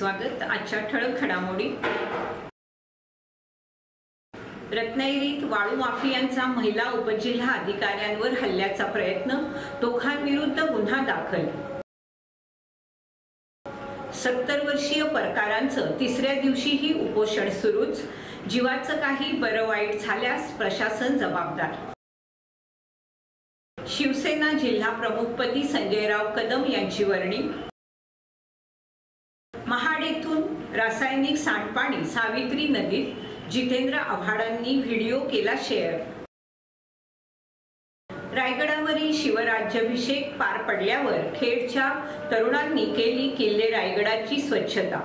स्वागत। आजच्या ठळक घडामोडी। रत्नागिरीत वाळू माफियांचा महिला उपजिल्हा अधिकाऱ्यांवर हल्ल्याचा प्रयत्न, दोघांविरुद्ध गुन्हा दाखल। 70 वर्षीय परकारांचं तिसऱ्या दिवशीही उपोषण सुरूच, जीवाचं काही बरं वाईट झाल्यास प्रशासन जबाबदार। शिवसेना जिल्हा प्रमुखपदी संजयराव कदम यांची वर्णी। महाड येथून रासायनिक सांडपाणी सावित्री नदीत, जितेंद्र आव्हाडांनी व्हिडिओ केला शेअर। रायगडावरील शिवराज्याभिषेक पार पडल्यावर खेडच्या तरुणांनी केली किल्ले रायगडाची स्वच्छता।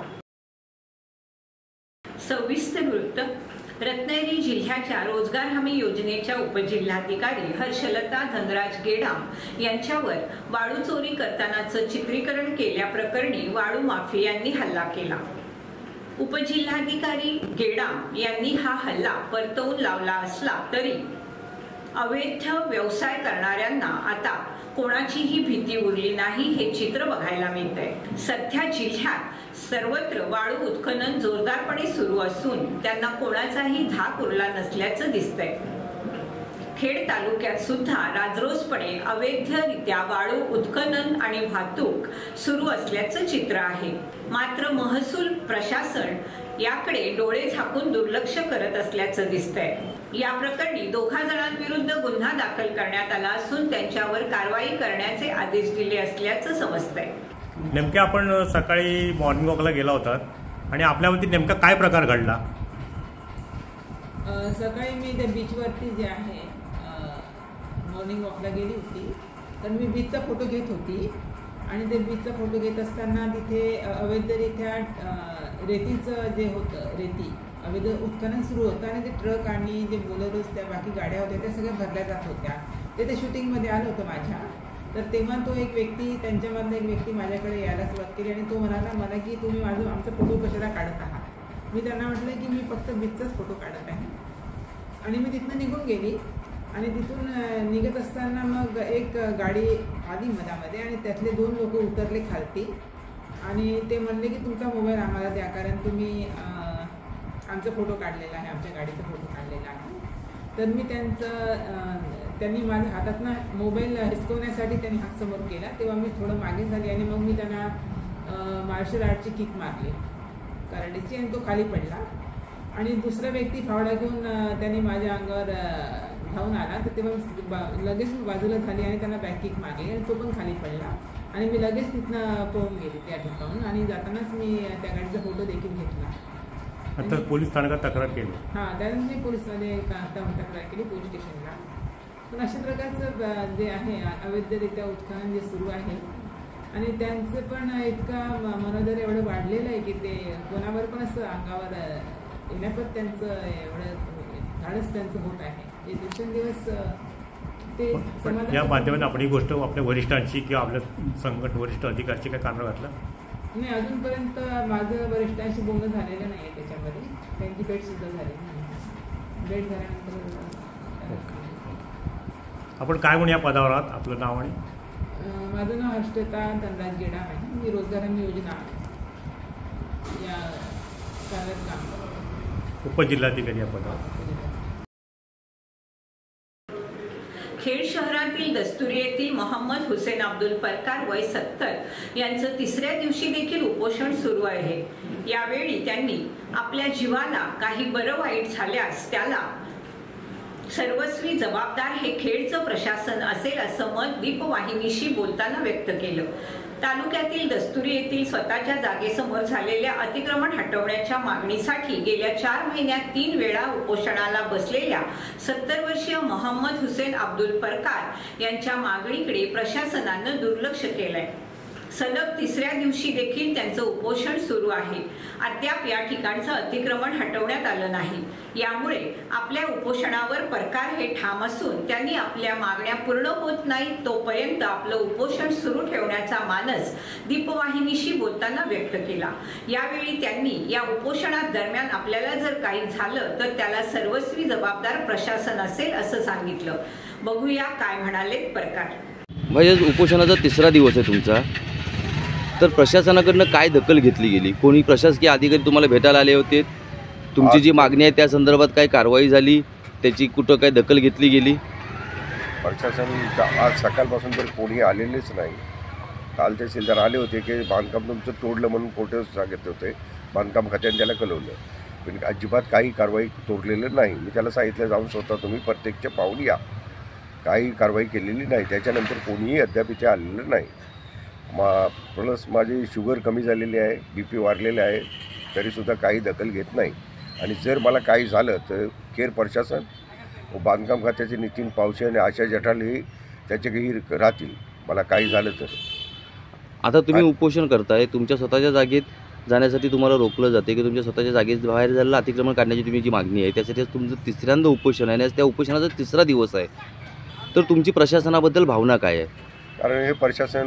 सविस्तर वृत्त। रत्नागिरी जिल्ह्याच्या रोजगार हमी योजनेच्या उपजिल्हाधिकारी हर्षलता धनराज गेडाम यांच्यावर वाळू चोरी करतानाचं चित्रीकरण केल्याप्रकरणी वाळू माफियांनी हल्ला केला। उपजिल्हाधिकारी गेडाम यांनी हा हल्ला परतवून लावला असला तरी अवैध व्यवसाय करणाऱ्यांना आता कोणाचीही भीती उरली नाही हे चित्र बघायला मिळतंय। सध्या जिल्ह्यात सर्वत्र वाळू उत्खनन जोरदारपणे सुरू असून त्यांना कोणाचाही धाक उरला नसल्याचं दिसतंय। खेड तालुक्यात सुद्धा राजरोसपणे अवैधरित्या वाळू उत्खनन आणि वाहतूक सुरू असल्याचं चित्र आहे। मात्र महसूल प्रशासन याकडे डोळे झाकून दुर्लक्ष करत असल्याचं दिसतंय। या प्रकरणी दोघा जणांविरुद्ध गुन्हा दाखल करण्यात आला असून त्यांच्यावर कारवाई करण्याचे आदेश दिले असल्याचं समजतंय। नेमके आपण सकाळी मॉर्निंग वॉकला गेला होता आणि आपल्यावरती नेमका काय प्रकार घडला? सकाळी मी त्या बीचवरती जे आहे मॉर्निंग वॉकला गेली होती, तर मी बीचचा फोटो घेत होती आणि ते बीचचा फोटो घेत असताना तिथे अवैधरित्या रेतीचं जे होतं, रेती अवैध उत्खनन सुरू होतं आणि ते ट्रक आणि जे बोलेरोज त्या बाकी गाड्या होत्या त्या सगळ्या भरल्या जात होत्या। ते शूटिंगमध्ये आलं होतं माझ्या। तर तेव्हा तो एक व्यक्ती, त्यांच्यामधला एक व्यक्ती माझ्याकडे यायला सुरुवात केली आणि तो म्हणाला मला की तुम्ही आमचा फोटो कशाला काढत आहात? मी त्यांना म्हटलं की मी फक्त बीचचाच फोटो काढत आहे आणि मी तिथनं निघून गेली। आणि तिथून निघत असताना मग एक गाडी आली मधामध्ये आणि त्यातले 2 लोक उतरले खालती आणि ते म्हणले की तुमचा मोबाईल आम्हाला द्या, कारण तुम्ही आमचा फोटो काढलेला आहे, आमच्या गाडीचा फोटो काढलेला आहे। तर मी त्यांनी माझ्या हातातनं मोबाईल हिसकवण्यासाठी त्यांनी हात समोर केला, तेव्हा मी थोडं मागे झाली आणि मग मी त्यांना मार्शल आर्टची किक मारली कराटेची आणि तो खाली पडला। आणि दुसरा व्यक्ती फावडा घेऊन त्यांनी माझ्या अंगावर धावून आला, तर तेव्हा लगेच मी बाजूला झाली आणि त्यांना बॅक किक मारली आणि तो पण खाली पडला आणि मी लगेच तिथनं पळून गेली त्या ठिकाणून आणि जातानाच मी त्या गाडीचा फोटो देखील घेतला। नंतर पोलीस स्थानकात तक्रार केली। त्यानंतर मी पोलिसमध्ये तक्रार केली पोलीस स्टेशनला। पण अशा प्रकारचं जे आहे अवैधरित्या उत्खनन जे सुरू आहे आणि त्यांचं पण इतकं मनोदर एवढं वाढलेलं आहे की ते कोणावर पण असं अंगावर येण्यापत त्यांचं एवढं धाडस त्यांचं होत आहे। हे दिवसेंदिवस ते या माध्यमातून आपण ही गोष्ट आपल्या वरिष्ठांची किंवा आपल्या संघटन वरिष्ठ अधिकाऱ्याची काय कारणं घातलं नाही? अजूनपर्यंत माझं वरिष्ठांशी बोलणं झालेलं नाही आहे त्याच्यामध्ये, त्यांची भेटसुद्धा झाली नाही। भेट झाल्यानंतर आपण काय म्हणून या पदावर आहात? आपलं नाव आणि? माझं नाव हर्षलता धनराज गेडाम आहे। मी रोजगार हमी योजना या कार्यात काम करतो, उपजिल्हाधिकारी या पदावर। खेड शहरातील दस्तुरी येथील मोहम्मद हुसेन अब्दुल परकार वय 70 यांचं तिसऱ्या दिवशी देखील उपोषण सुरू आहे। यावेळी त्यांनी आपल्या जीवाला काही बरं वाईट झाल्यास त्याला सर्वस्वी जबाबदार हे खेडचं प्रशासन असेल असं मत दीपवाहिनीशी बोलताना व्यक्त केलं। तालुक्यातील दस्तुरी येथील स्वतःच्या जागेसमोर झालेल्या अतिक्रमण हटवण्याच्या मागणीसाठी गेल्या 4 महिन्यात 3 वेळा उपोषणाला बसलेल्या 70 वर्षीय मोहम्मद हुसेन अब्दुल परकार यांच्या मागणीकडे प्रशासनानं दुर्लक्ष केलंय। सलग तिसऱ्या दिवशी देखील त्यांचं उपोषण सुरू आहे। अद्याप या ठिकाणचं अतिक्रमण हटवण्यात आलं नाही। यामुळे आपल्या उपोषणावर परकार हे ठाम असून त्यांनी आपल्या मागण्या पूर्ण होत नाहीत तोपर्यंत आपलं उपोषण सुरू ठेवण्याचा मानस दीपवाहिनीशी बोलताना व्यक्त केला। यावेळी त्यांनी या उपोषणात दरम्यान आपल्याला जर काही झालं तर त्याला सर्वस्वी जबाबदार प्रशासन असेल असं सांगितलं। बघूया काय म्हणाले परकार। म्हणजे उपोषणाचा तिसरा दिवस आहे तुमचा, तर प्रशासनाकडनं काय दखल घेतली गेली? कोणी प्रशासकीय अधिकारी तुम्हाला भेटायला आले होते? तुमची जी मागणी आहे त्या संदर्भात काय कारवाई झाली? त्याची कुठं काय दखल घेतली गेली? प्रशासन आज सकाळपासून तर कोणी आलेलेच नाही. काल तहसीलदार आले होते की बांधकाम तुमचं तोडलं म्हणून कोर्टात सांगितले होते. बांधकाम खात्याने त्याला कळवलं, पण अजिबात काही कारवाई तोडलेलं नाही. मी त्याला सांगितलं जाऊन स्वतः तुम्ही प्रत्यक्ष पाहून या. काही कारवाई केलेली नाही. त्याच्यानंतर कोणीही अद्याप इथे आलेलं नाही. प्लस माझी शुगर कमी झालेली आहे, BP वाढलेले आहे, तरीसुद्धा काही दखल घेत नाही. आणि जर मला काही झालं तर केर प्रशासन व बांधकाम खात्याचे नितीन पावसे आणि आशा जठाल हे त्याच्याही राहतील मला काही झालं तर. आता तुम्ही उपोषण करताय, तुमच्या स्वतःच्या जागेत जाण्यासाठी तुम्हाला रोखलं जाते की तुमच्या स्वतःच्या जागेत बाहेर झालेलं अतिक्रमण काढण्याची तुम्ही जी मागणी आहे त्यासाठी तुमचं तिसऱ्यांदा उपोषण आहे आणि त्या उपोषणाचा 3रा दिवस आहे. तर तुमची प्रशासनाबद्दल भावना काय आहे? कारण हे प्रशासन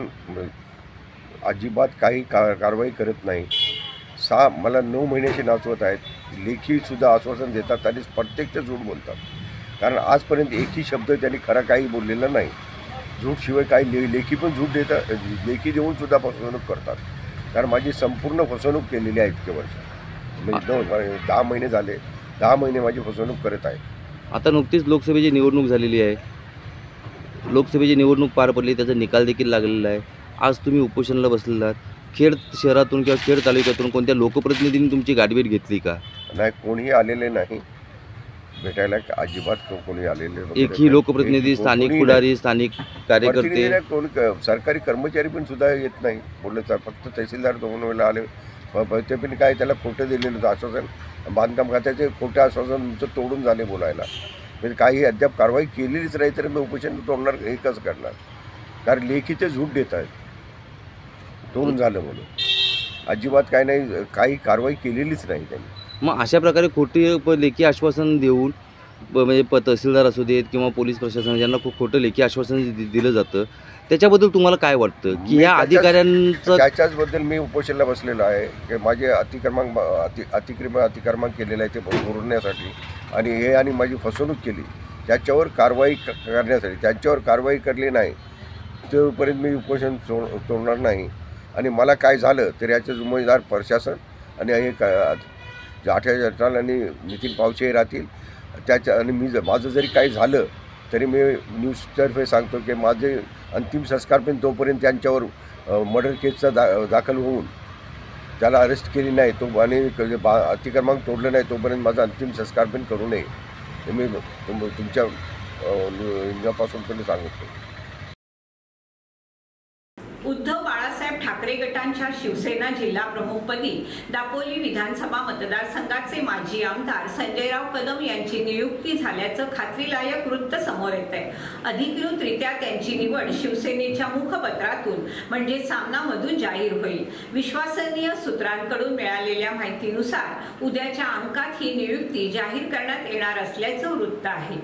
अजिबात काही कारवाई करत नाही. मला 9 महिन्याची नाचवत आहेत. लेखीसुद्धा आश्वासन देतात आणि प्रत्यक्ष झूट बोलतात. कारण आजपर्यंत एकही शब्द त्यांनी खरा काही बोललेला नाही. झूटशिवाय काही लेखी पण झूट देतात, लेखी देऊनसुद्धा फसवणूक करतात. कारण माझी संपूर्ण फसवणूक केलेली आहे इतके वर्ष. म्हणजे 10 महिने झाले, 10 महिने माझी फसवणूक करत आहे. आता नुकतीच लोकसभेची निवडणूक झालेली आहे. लोकसभेची निवडणूक पार पडली, त्याचा निकाल देखील लागलेला आहे. आज तुम्ही उपोषणाला बसलेला आहात. खेड शहरातून किंवा खेड तालुक्यातून कोणत्या लोकप्रतिनिधींनी तुमची गाठभेट घेतली का? नाही, कोणीही आलेले नाही भेटायला. अजिबात कोणी आलेले एकही लोकप्रतिनिधी, स्थानिक पुढारी, स्थानिक कार्यकर्ते, कोणी सरकारी कर्मचारी पण सुद्धा येत नाही. बोललं तर फक्त तहसीलदार 2 वेळेला आले. ते पण काय त्याला खोटं दिलेलं होतं आश्वासन. बांधकाम खात्याचे खोटं आश्वासन तुमचं तोडून झाले बोलायला. म्हणजे काही अद्याप कारवाई केलेलीच नाही तर मी उपोषण तोडणार हे कसं करणार? कारण लेखी ते झूट देत आहेत तोडून झालं म्हणून. अजिबात काय नाही, काही कारवाई केलेलीच नाही त्यांनी. मग अशा प्रकारे खोटी लेखी आश्वासन देऊन म्हणजे तहसीलदार असू देत किंवा पोलीस प्रशासन ज्यांना खूप खोटं लेखी आश्वासन दिलं जातं, त्याच्याबद्दल तुम्हाला काय वाटतं की या अधिकाऱ्यांचं? त्याच्याचबद्दल मी उपोषणाला बसलेलो आहे की माझे अतिक्रमण केलेलं आहे ते पुरवण्यासाठी आणि हे आणि माझी फसवणूक केली त्याच्यावर कारवाई करण्यासाठी. त्यांच्यावर कारवाई केली नाही तोपर्यंत मी उपोषण तोडणार नाही. आणि मला काय झालं तर याचे जिम्मेदार प्रशासन आणि हे आठ्या जठाल आणि नितीन पावसे राहतील त्याच्या. आणि माझं जरी काही झालं तरी मी न्यूजतर्फे सांगतो की माझे अंतिम संस्कार पण तोपर्यंत त्यांच्यावर मर्डर केसचा दाखल होऊन त्याला अरेस्ट केली नाही तो आणि अतिक्रमण तोडलं नाही तोपर्यंत माझा अंतिम संस्कार पण करू नये हे मी तुमच्या इंडियापासून पण सांगतो. उद्धव बाळासाहेब ठाकरे गटांच्या शिवसेना जिल्हा प्रमुखपदी दापोली विधानसभा मतदारसंघाचे माजी आमदार संजयराव कदम यांची नियुक्ती झाल्याचं खात्रीलायक वृत्त समोर येत आहे. अधिकृतरित्या त्यांची निवड शिवसेनेच्या मुखपत्रातून म्हणजे सामनामधून जाहीर होईल. विश्वसनीय सूत्रांकडून मिळालेल्या माहितीनुसार उद्याच्या अंकात ही नियुक्ती जाहीर करण्यात येणार असल्याचं वृत्त आहे.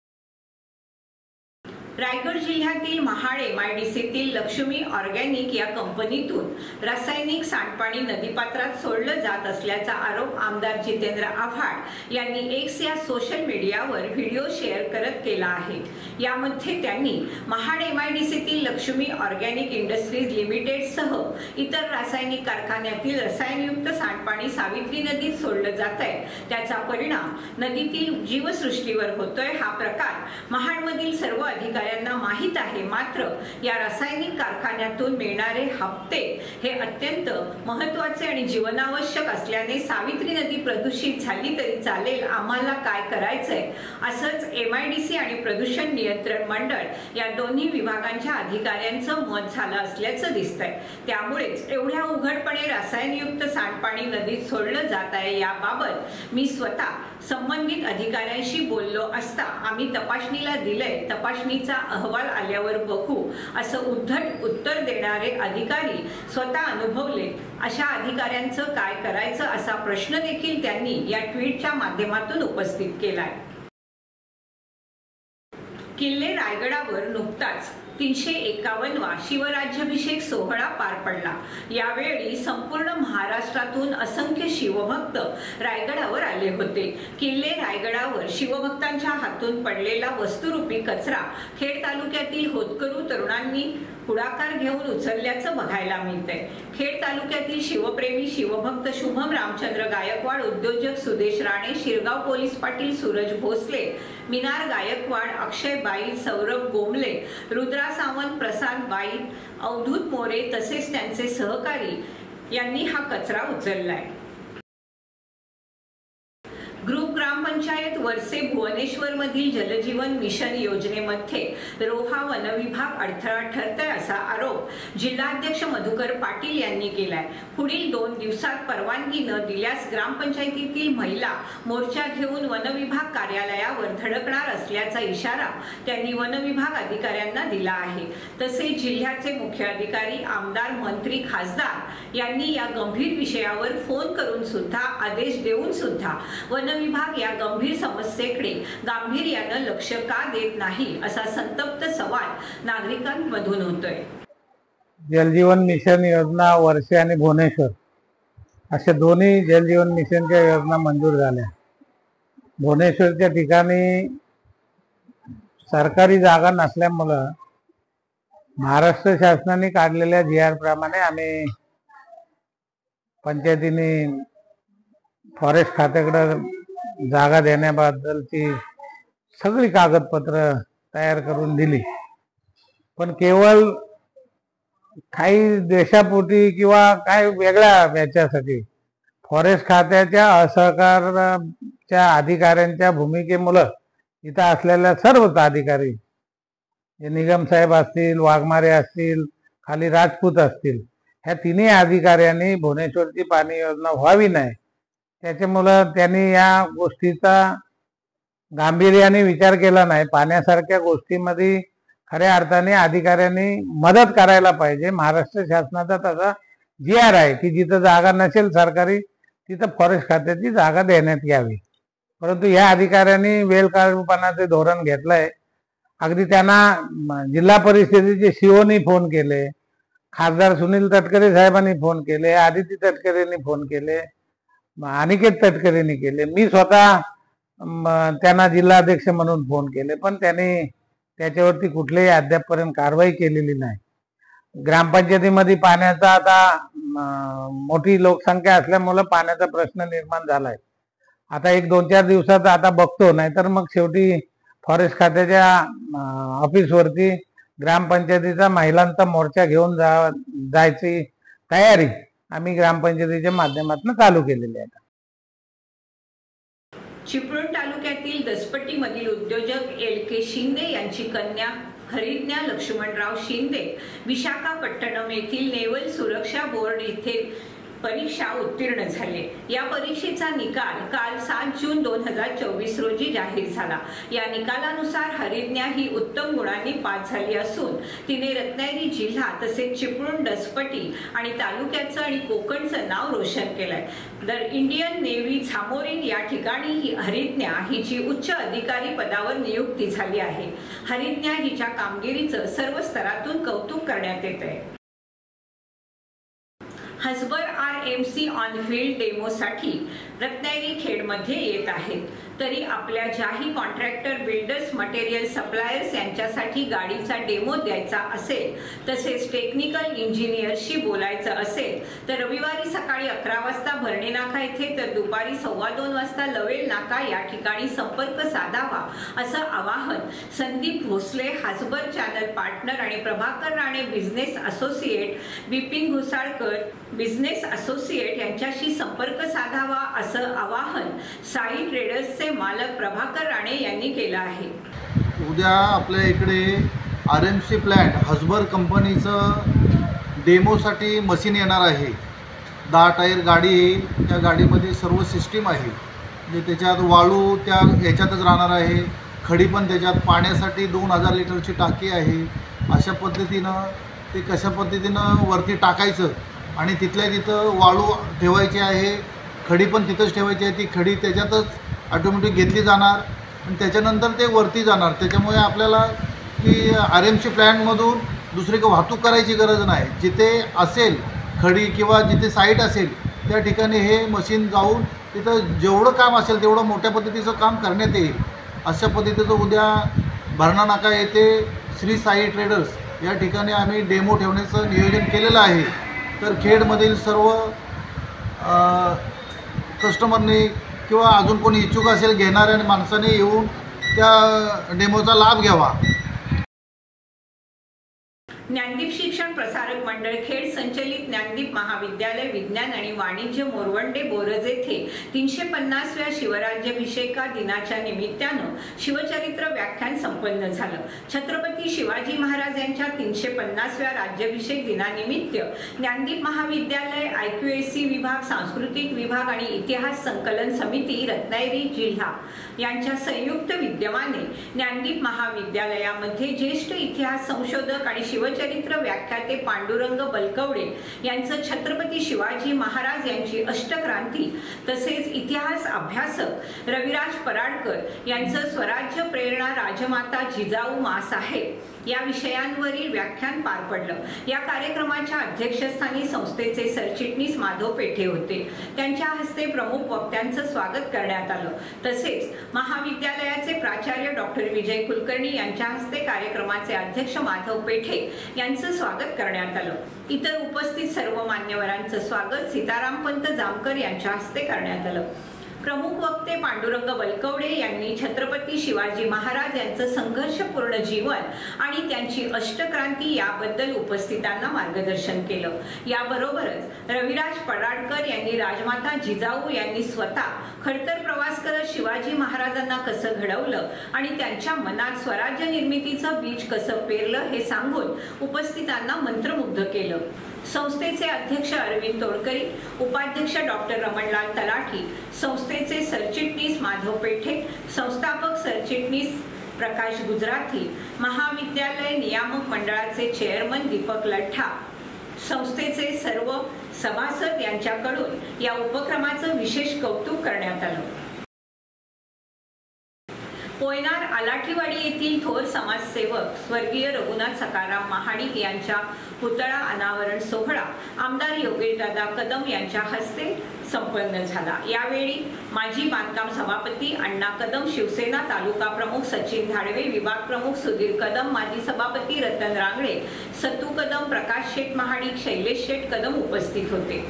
रायगड जिल्ह्यातील महाड MIDCतील लक्ष्मी ऑर्गॅनिक या कंपनीतून रासायनिक सांडपाणी नदीपात्रात सोडलं जात असल्याचा आरोप आमदार जितेंद्र आव्हाड यांनी X या सोशल मीडियावर व्हिडिओ शेअर करत केला आहे. यामध्ये त्यांनी महाड MIDCतील लक्ष्मी ऑर्गॅनिक इंडस्ट्रीज लिमिटेडसह इतर रासायनिक कारखान्यातील रसायनयुक्त सांडपाणी सावित्री नदीत सोडलं जात आहे. त्याचा परिणाम नदीतील जीवसृष्टीवर होतोय. हा प्रकार महाडमधील सर्व अधिकारी माहित आहे. मात्र या रासायनिक कारखान्यातून मिळणारे हप्ते हे अत्यंत महत्त्वाचे आणि जीवनावश्यक असल्याने सावित्री नदी प्रदूषित झाली तरी चालेल, आम्हाला काय करायचंय असंच MIDC आणि प्रदूषण नियंत्रण मंडळ या दोन्ही विभागांच्या अधिकाऱ्यांचं मत झालं असल्याचं दिसतंय. त्यामुळेच एवढ्या उघडपणे रासायनयुक्त सांडपाणी नदीत सोडलं जात आहे याबाबत मी स्वतः संबंधित अधिकाऱ्यांशी बोललो असता आम्ही तपासणीला दिलंय, तपासणीचा अहवाल आल्यावर बघू असं उद्धट उत्तर देणारे अधिकारी स्वतः अनुभवले. अशा अधिकाऱ्यांचं काय करायचं असा प्रश्न देखील त्यांनी या ट्विटच्या माध्यमातून उपस्थित केलाय. किल्ले रायगडावर नुकताच 351वा शिवराज्याभिषेक सोहळा पार पडला। यावेळी संपूर्ण महाराष्ट्रातून असंख्य शिवभक्त रायगडावर आले होते। किल्ले रायगडावर शिवभक्तांच्या हातून पडलेला वस्तुरूपी कचरा खेड तालुक्यातील होतकरू तरुणांनी पुढाकार घेऊन उचलल्याचं बघायला मिळतंय। खेड तालुक्यातील शिवप्रेमी शिवभक्त शुभम रामचंद्र गायकवाड, उद्योजक सुदेश राणे, शिरगाव पोलीस पाटील सूरज भोसले, मिनार गायकवाड, अक्षय बाई, सौरभ गोमले, रुद्रा सावंत, प्रसाद बाई, अवधूत मोरे तसेच त्यांचे सहकारी यांनी हा कचरा उचललाय। ग्रुप ग्रामपंचायत वरसे भुवनेश्वर मधील जलजीवन मिशन योजनेमध्ये रोहा वनविभाग अडथळा ठरतोय असा आरोप जिल्हाध्यक्ष मधुकर पाटील यांनी केलाय। पुढील 2 दिवसात परवानगी न दिल्यास ग्रामपंचायतीतील महिला मोर्चा घेऊन वनविभाग कार्यालयावर धडकणार असल्याचा इशारा त्यांनी वनविभाग अधिकाऱ्यांना दिला आहे। तसेच जिल्ह्याचे मुख्य अधिकारी, आमदार, मंत्री, खासदार यांनी या गंभीर विषयावर फोन करून सुद्धा आदेश देऊन सुद्धा विभाग या गंभीर समस्येकडे गांभीर्याने लक्ष का देत नाही असा संतप्त सवाल नागरिकांमधून होतोय। जलजीवन मिशन योजना वर्षे आणि भुवनेश्वर अशा दोन्ही जलजीवन मिशनच्या योजना मंजूर झाल्या। भुवनेश्वरच्या ठिकाणी सरकारी जागा नसल्यामुळे महाराष्ट्र शासनाने काढलेल्या GR प्रमाणे आम्ही पंचायतीने फॉरेस्ट खात्याकडे जागा देण्याबद्दलची सगळी कागदपत्र तयार करून दिली, पण केवळ काही देशापोटी किंवा काही वेगळ्या याच्यासाठी फॉरेस्ट खात्याच्या असहकारच्या अधिकाऱ्यांच्या भूमिकेमुळे इथं असलेल्या सर्वच अधिकारी, निगम साहेब असतील, वाघमारे असतील, खाली राजपूत असतील, ह्या तिन्ही अधिकाऱ्यांनी भुवनेश्वरची पाणी योजना व्हावी नाही त्याच्यामुळं त्यांनी या गोष्टीचा गांभीर्याने विचार केला नाही। पाण्यासारख्या गोष्टीमध्ये खऱ्या अर्थाने अधिकाऱ्यांनी मदत करायला पाहिजे। महाराष्ट्र शासनाचा तसा GR आहे की जिथं जागा नसेल सरकारी तिथं फॉरेस्ट खात्याची जागा देण्यात यावी, परंतु या अधिकाऱ्यांनी वेलकाळूपणाचे धोरण घेतलंय। अगदी त्यांना जिल्हा परिषदेचे COनी फोन केले, खासदार सुनील तटकरे साहेबांनी फोन केले, आदिती तटकरेंनी फोन केले, अनिकेत तटकरेंनी केले, मी स्वतः त्यांना जिल्हाध्यक्ष म्हणून फोन केले, पण त्यांनी त्याच्यावरती कुठलीही अद्यापपर्यंत कारवाई केलेली नाही। ग्रामपंचायतीमध्ये पाण्याचा आता मोठी लोकसंख्या असल्यामुळे पाण्याचा प्रश्न निर्माण झालाय। आता 1-2-4 दिवसात आता बघतो, नाहीतर मग शेवटी फॉरेस्ट खात्याच्या ऑफिसवरती ग्रामपंचायतीचा महिलांचा मोर्चा घेऊन जायची तयारी आम्ही ग्रामपंचायतीच्या माध्यमातून चालू केलेली आहे। चिपळूण तालुक्यातील दसपट्टीमधील उद्योजक LK शिंदे यांची कन्या हरिज्ञा लक्ष्मणराव शिंदे विशाखापट्टणम येथील नेवल सुरक्षा बोर्ड येथे परीक्षा उत्तीर्ण झाले। या परीक्षेचा निकाल काल 7 जून 2024 रोजी जाहीर झाला। या निकालानुसार हरिज्ञा ही उत्तम गुणांनी पास झाली असून तिने रत्नागिरी जिल्हा तसेच चिपळूण, दसपट्टी आणि तालुक्याचं आणि कोकणचं नाव रोशन केलंय। द इंडियन नेव्ही झामोरीन या ठिकाणी ही हरिज्ञा हिची उच्च अधिकारी पदावर नियुक्ती झाली आहे। हरिज्ञा हिच्या कामगिरीचं सर्व स्तरातून कौतुक करण्यात येतंय। हसबर RMC ऑनफिल्ड डेमोसाठी रत्नागिरी खेडमध्ये येत आहेत, तरी आपल्या ज्याही कॉन्ट्रॅक्टर, बिल्डर्स, मटेरियल सप्लायर्स यांच्यासाठी गाडीचा डेमो द्यायचा असेल, तसेच टेक्निकल इंजिनियरशी बोलायचं असेल तर रविवारी सकाळी 11 वाजता भरणे नाका येथे तर दुपारी 2:15 वाजता लवेल नाका या ठिकाणी संपर्क साधावा असं आवाहन संदीप भोसले, हसबर चॅनल पार्टनर आणि Prabhakar Rane business associate, Bipin Ghusalkar business associate यांच्याशी संपर्क साधावा असं आवाहन साई ट्रेडर्सचे मालक प्रभाकर राणे यांनी केलं आहे। उद्या आपल्या इकडे RMC प्लॅंट हसबर कंपनीचं डेमोसाठी मशीन येणार आहे। 10 टायर गाडी येईल, त्या गाडीमध्ये सर्व सिस्टीम आहे, म्हणजे त्याच्यात वाळू त्या ह्याच्यातच राहणार आहे, खडी पण त्याच्यात, पाण्यासाठी 2000 लिटरची टाकी आहे। अशा पद्धतीनं ते कशा पद्धतीनं वरती टाकायचं आणि तिथल्या तिथं वाळू ठेवायची आहे, खडी पण तिथंच ठेवायची आहे, ती खडी त्याच्यातच ऑटोमॅटिक घेतली जाणार आणि त्याच्यानंतर ते वरती जाणार। त्याच्यामुळे आपल्याला की RMC प्लॅनमधून दुसरी वाहतूक करायची गरज नाही. जिथे असेल खडी किंवा जिथे साईट असेल त्या ठिकाणी हे मशीन जाऊन तिथं जेवढं काम असेल तेवढं मोठ्या पद्धतीचं काम करण्यात येईल. अशा पद्धतीचं उद्या भरणा नाका येथे श्री साई ट्रेडर्स या ठिकाणी आम्ही डेमो ठेवण्याचं नियोजन केलेलं आहे. तर खेडमधील सर्व कस्टमरने किंवा अजून कोणी इच्छुक असेल घेणाऱ्या माणसाने येऊन त्या डेमोचा लाभ घ्यावा. ज्ञानदीप शिक्षण प्रसारक मंडळ खेड संचलित ज्ञानदीप महाविद्यालय विज्ञान आणि वाणिज्य मोरवंडे बोरज येथे 350व्या शिवराज्याभिषेका दिनाच्या निमित्तानं शिवचरित्र व्याख्यान संपन्न झालं. छत्रपती शिवाजी महाराज यांच्या 350व्या राज्याभिषेक दिनानिमित्त ज्ञानदीप महाविद्यालय IQAC विभाग, सांस्कृतिक विभाग आणि इतिहास संकलन समिती रत्नागिरी जिल्हा यांच्या संयुक्त विद्यमाने ज्ञानदीप महाविद्यालयामध्ये ज्येष्ठ इतिहास संशोधक आणि शिवचरित्र व्याख्याते पांडुरंग बलकवडे यांचं छत्रपती शिवाजी महाराज यांची अष्टक्रांती तसेच इतिहास अभ्यासक रविराज पराडकर यांचं स्वराज्य प्रेरणा राजमाता जिजाऊ मासाहेब या विषयांवरील व्याख्यान पार पडलं. या कार्यक्रमाच्या अध्यक्षस्थानी संस्थेचे सरचिटणीस माधव पेठे होते. त्यांच्या हस्ते प्रमुख वक्त्यांचं स्वागत करण्यात आलं. तसेच महाविद्यालयाचे प्राचार्य डॉक्टर विजय कुलकर्णी यांच्या हस्ते कार्यक्रमाचे अध्यक्ष माधव पेठे यांचं स्वागत करण्यात आलं. इतर उपस्थित सर्व मान्यवरांचं स्वागत सीतारामपंत जामकर यांच्या हस्ते करण्यात आलं. प्रमुख वक्ते पांडुरंग बलकवडे यांनी छत्रपती शिवाजी महाराज यांचं संघर्षपूर्ण जीवन आणि त्यांची अष्टक्रांती याबद्दल उपस्थितांना मार्गदर्शन केलं. याबरोबरच रविराज पराडकर यांनी राजमाता जिजाऊ यांनी स्वतः खडतर प्रवास करत शिवाजी महाराजांना कसं घडवलं आणि त्यांच्या मनात स्वराज्य निर्मितीचं बीज कसं पेरलं हे सांगून उपस्थितांना मंत्रमुग्ध केलं. संस्थेचे अध्यक्ष अरविंद तोडकरी, उपाध्यक्ष डॉक्टर रमणलाल तलाठी, संस्थेचे सरचिटणीस माधव पेठे, संस्थापक सरचिटणीस प्रकाश गुजराती, महाविद्यालय नियामक मंडळाचे चेअरमन दीपक लठ्ठा, संस्थेचे सर्व सभासद यांच्याकडून या उपक्रमाचं विशेष कौतुक करण्यात आलं. पोयनार आलाठीवाडी येथील थोर समाजसेवक स्वर्गीय रघुनाथ सकाराम महाडिक यांच्या पुतळा अनावरण सोहळा आमदार योगेशदादा कदम यांच्या हस्ते संपन्न झाला. यावेळी माजी बांधकाम सभापती अण्णा कदम, शिवसेना तालुका प्रमुख सचिन धाडवे, विभाग प्रमुख सुधीर कदम, माजी सभापती रतन रांगडे, सत्तू कदम, प्रकाश शेठ महाडिक, शैलेश शेठ कदम उपस्थित होते.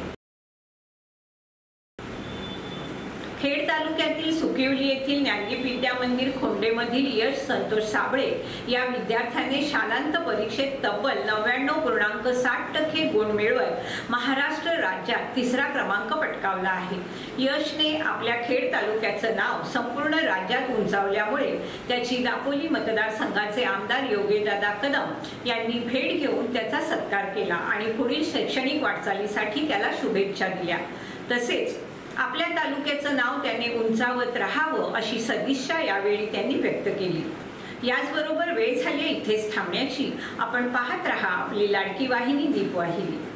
खेड तालुक्यातील सुकिवली येथील ज्ञानदीप विद्या मंदिर खोंडेमधील यश संतोष साबळे या विद्यार्थ्याने शालांत परीक्षेत तब्बल 99.60% गुण मिळवत महाराष्ट्र राज्यात 3रा क्रमांक पटकावला आहे. यशने आपल्या खेड तालुक्याचं नाव संपूर्ण राज्यात उंचावल्यामुळे त्याची दापोली मतदारसंघाचे आमदार योगेशदादा कदम यांनी भेट घेऊन त्याचा सत्कार केला आणि पुढील शैक्षणिक वाटचालीसाठी त्याला शुभेच्छा दिल्या. तसेच आपल्या तालुक्याचं नाव त्याने उंचावत राहावं अशी सदिच्छा यावेळी त्यांनी व्यक्त केली. याचबरोबर वेळ झाली इथेच थांबण्याची. आपण पाहत रहा आपली लाडकी वाहिनी दीपवाहिनी.